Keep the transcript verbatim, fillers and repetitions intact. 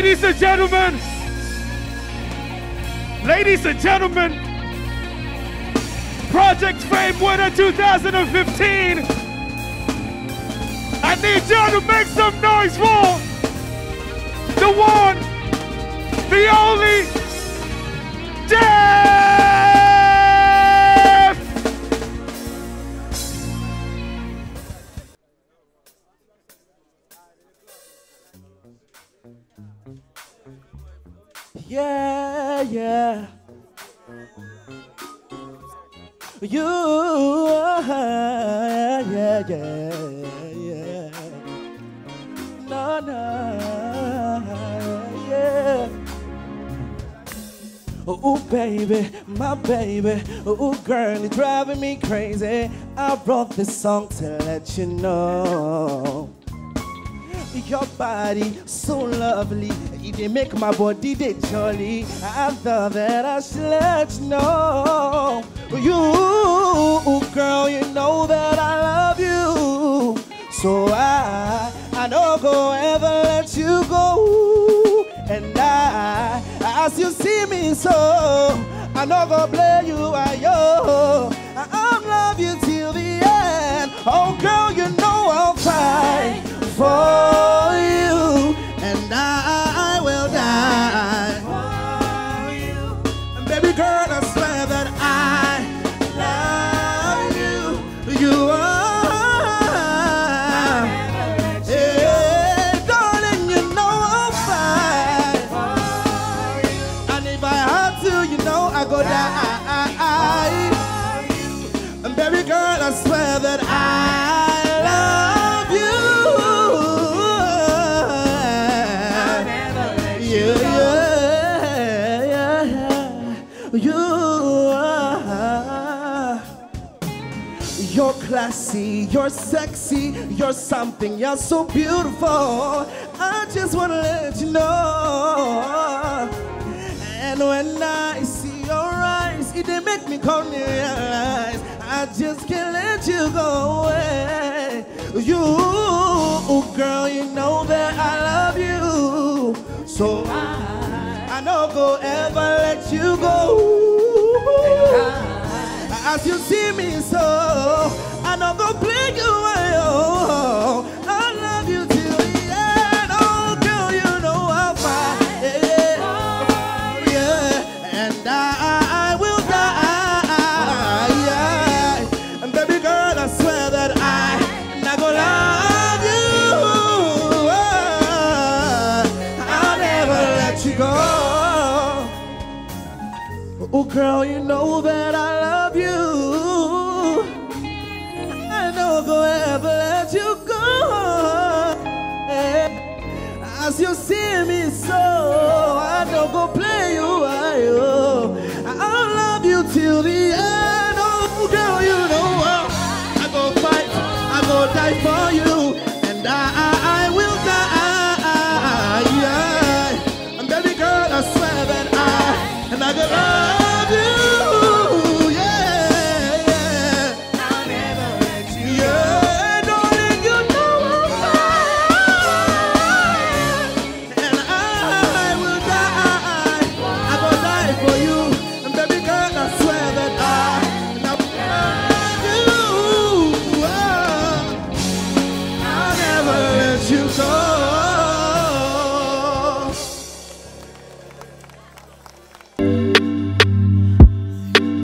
Ladies and gentlemen, ladies and gentlemen, Project Fame winner two thousand fifteen. I need y'all to make some noise for the one, the only, Jeff! Yeah, yeah. You, yeah, yeah, yeah. No, no, yeah. Oh, baby, my baby. Oh, girl, you're driving me crazy. I brought this song to let you know. Your body so lovely, it make my body they jolly. I thought that I should let you know. You, girl, you know that I love you. So I, I don't go ever let you go. And I, as you see me so, I don't go play you, I yo. I'll love you till the end. Oh, girl, you know I'll fight for you, and I will die for you. And baby girl, I swear that I love you. You are, yeah, darling, you know I'll fight for you. And if I had to, you know I go die. And baby girl, I swear that I love you. You're classy, you're sexy, you're something, you're so beautiful. I just wanna let you know. And when I see your eyes, it they make me come near your eyes. I just can't let you go away. You, girl, you know that I love you. So I, I don't go ever let you go. As you see me so, I don't go play you away. Oh, I love you till the end. Oh, girl, you know I'll fight. Yeah, yeah. And I, I will die. Yeah. And baby girl, I swear that I not gonna love you. I'll never let you go. Oh, girl, you know that I love you. I don't go ever let you go. As you see me so, I don't go play you. I, oh.